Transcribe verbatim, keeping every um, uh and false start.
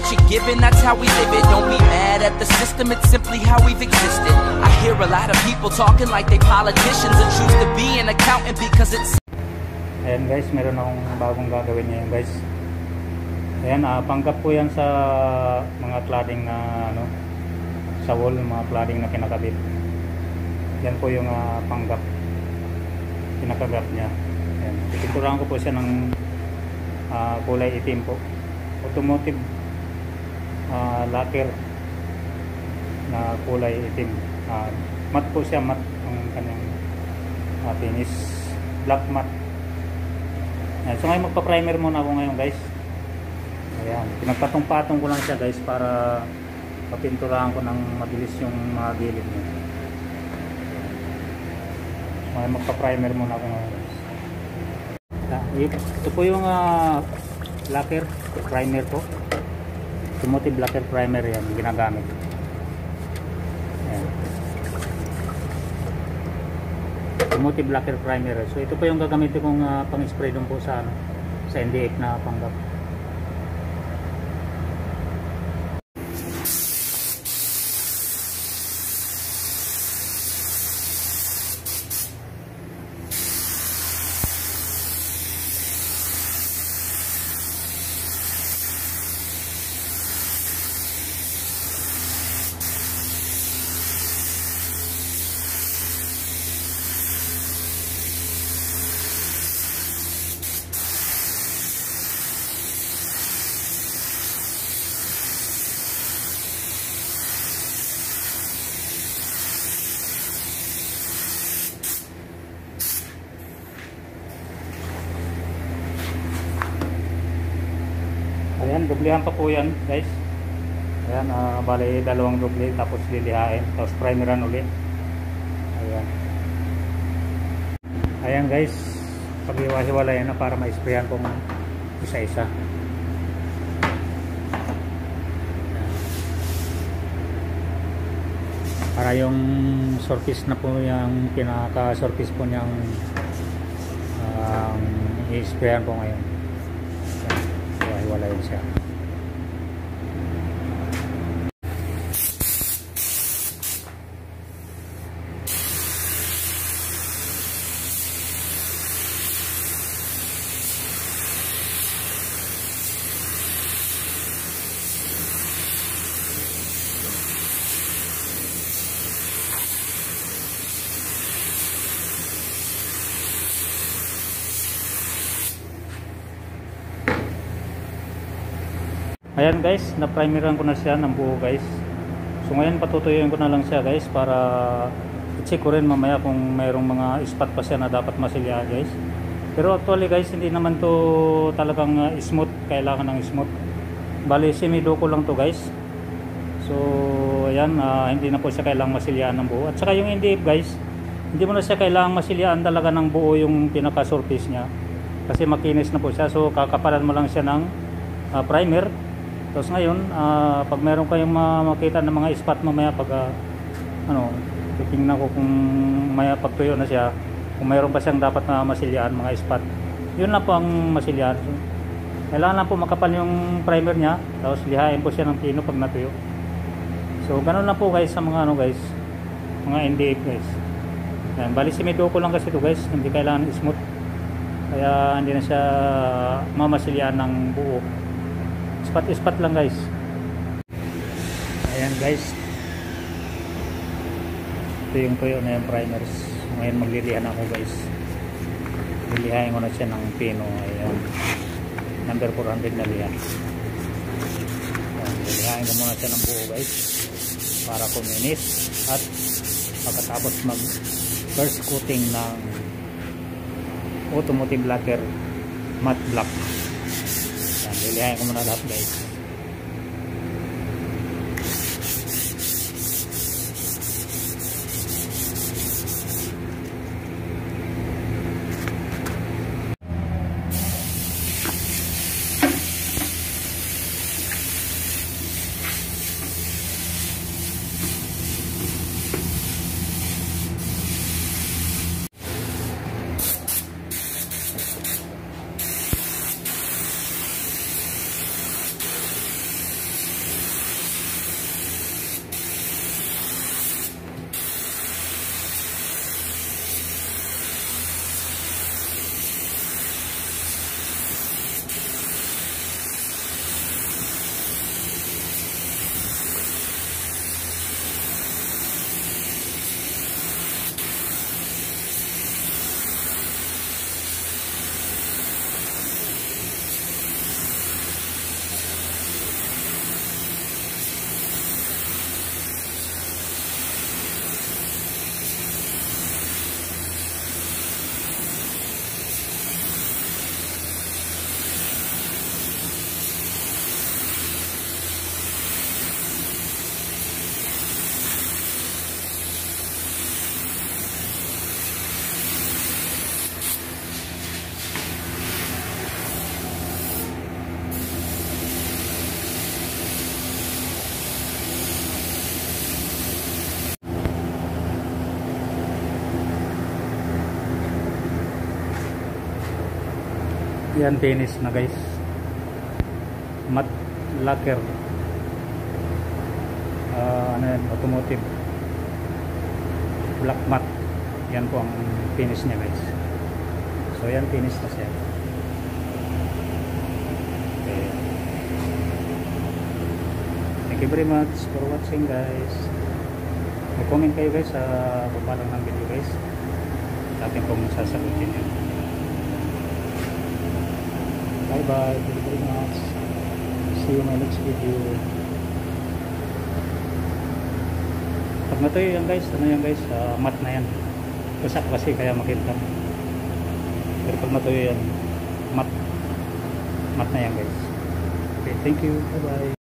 you're given, that's how we live it. Don't be mad at the system, it's simply how we've existed. I hear a lot of people talking like they politicians and choose to be an accountant because it's... Ayan guys, meron akong bagong gagawin ngayon guys. Ayan, uh, panggap po yan sa mga cladding na ano, sa wall, mga cladding na kinakabit. Yan po yung uh, panggap, pinakagap niya. Ayan, pipinturahan ko po siya ng uh, kulay itim po, automotive uh, lacquer na kulay itim. uh, Matte po siya, matte ang kanyang uh, finish, black matte. Ayan, so ngayon magpa-primer muna ako ngayon guys. Ayan, pinagpatong-patong ko lang siya guys para papinturahan ko ng mabilis yung mga gilid niya. Ngayon magpa-primer muna ako ngayon guys. Ito po yung uh, lacquer primer po, automotive lacquer primer, yan ginagamit. Ayan, automotive lacquer primer. So ito po yung gagamitin kong uh, pang-spray dun po sa, ano, sa N D F na panggap. Ayan, dublihan pa po yan guys. Ayan, uh, bali dalawang doble, tapos lilihain, tapos primeran ulit. Ayan. Ayan guys, pag-iwasiwalay na para ma-sprayan po isa-isa. Para yung surface na po, yung pinaka-surface po niyang um, i-sprayan po ngayon. Wala yun siya. Ayan guys, na-primeran ko na siya ng buo guys. So ngayon patutuyuin ko na lang siya guys para i-check ko rin mamaya kung mayroong mga spot pa siya na dapat masilya guys. Pero actually guys, hindi naman to talagang uh, smooth, kailangan ng smooth. Bali semi-duko lang to guys. So ayan, uh, hindi na po siya kailangang masilyaan ng buo. At saka yung N D F guys, hindi mo na siya kailangang masilyaan talaga ng buo yung pinaka-surface niya, kasi makinis na po siya. So kakapalan mo lang siya ng uh, primer. Tapos ngayon, uh, pag meron kayong makita ng mga spot mamaya pag uh, ano, titingnan ko kung maya pagtuyo na siya, kung mayroon pa siyang dapat na masilyaan, mga spot, yun lang po ang masilyaan. So, kailangan lang po makapal yung primer niya, tapos lihain po siya ng pino pag natuyo. So ganun lang po guys sa mga ano guys, mga N D F guys. Ayan, bali semi-duko lang kasi ito guys, hindi kailangan smooth, kaya hindi na siya mamasilyaan ng buo. Spot-spot lang guys. Ayan guys, ito yung tuyo na yung primers. Ngayon maglilihan ako guys, lilihain ko na siya ng pino. Ayan, number four hundred na lihan. Ayan, lilihain ko muna siya ng buo guys para kuminis, at pagkatapos mag first coating ng automotive lacquer matte black. Lilihain ko muna lahat guys. Yan, finish na guys. Matte lacquer. Uh, ano yan, automotive. Black matte. Yan po ang finish niya guys. So yan, finish na siya. Okay. Thank you very much for watching guys. Mag-comment kayo guys sa baba lang ng video guys. Sa akin pong sasagutin yun. Bye bye. Thank you very much. See you in my next video. Pag natuyo yan guys, ano yan guys, uh, matte na yan. Basak kasi kaya makita. Pero pag natuyo yan, matte. Matte na yan guys. Okay, thank you. Bye bye.